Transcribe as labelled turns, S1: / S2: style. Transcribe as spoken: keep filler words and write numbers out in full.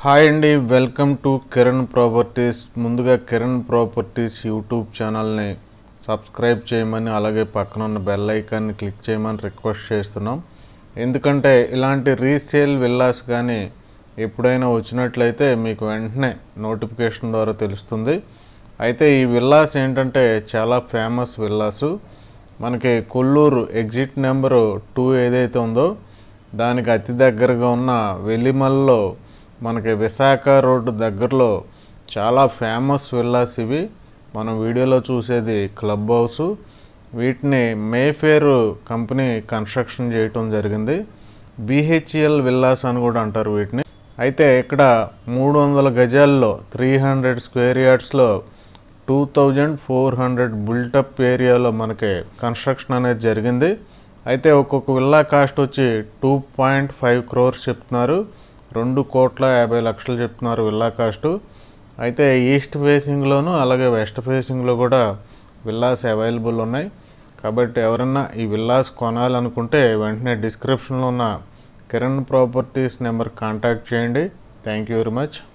S1: Hi అండి, welcome to Kiran Properties. ముందుగా Kiran Properties YouTube ఛానల్ని సబ్స్క్రైబ్ చేయమని, అలాగే పక్కన ఉన్న బెల్ ఐకాన్ని క్లిక్ చేయమని రిక్వెస్ట్ చేస్తున్నాం. ఎందుకంటే ఇలాంటి రీసేల్ విల్లాస్ కానీ ఎప్పుడైనా వచ్చినట్లయితే మీకు వెంటనే నోటిఫికేషన్ ద్వారా తెలుస్తుంది. అయితే ఈ విల్లాస్ ఏంటంటే చాలా ఫేమస్ విల్లాసు. మనకి కొల్లూరు ఎగ్జిట్ నెంబరు టూ ఏదైతే ఉందో దానికి అతి దగ్గరగా ఉన్న వెలిమల్లో మనకి విశాఖ రోడ్డు దగ్గరలో చాలా ఫేమస్ విల్లాస్ ఇవి. మనం వీడియోలో చూసేది క్లబ్ హౌస్. వీటిని మేఫేర్ కంపెనీ కన్స్ట్రక్షన్ చేయటం జరిగింది. బిహెచ్ఎల్ విల్లాస్ అని కూడా అంటారు వీటిని. అయితే ఇక్కడ మూడు వందల గజాల్లో త్రీ హండ్రెడ్ స్క్వేర్ యార్డ్స్లో two thousand four hundred built up ఏరియాలో మనకి కన్స్ట్రక్షన్ అనేది జరిగింది. అయితే ఒక్కొక్క విల్లా కాస్ట్ వచ్చి టూ పాయింట్ ఫైవ్ క్రోర్స్ చెప్తున్నారు. రెండు కోట్ల యాభై లక్షలు చెప్తున్నారు విల్లా కాస్టు. అయితే ఈస్ట్ ఫేసింగ్లోను అలాగే వెస్ట్ ఫేసింగ్లో కూడా విల్లాస్ అవైలబుల్ ఉన్నాయి. కాబట్టి ఎవరన్నా ఈ విల్లాస్ కొనాలనుకుంటే వెంటనే డిస్క్రిప్షన్లో ఉన్న కిరణ్ ప్రాపర్టీస్ నెంబర్ కాంటాక్ట్ చేయండి. Thank you very much.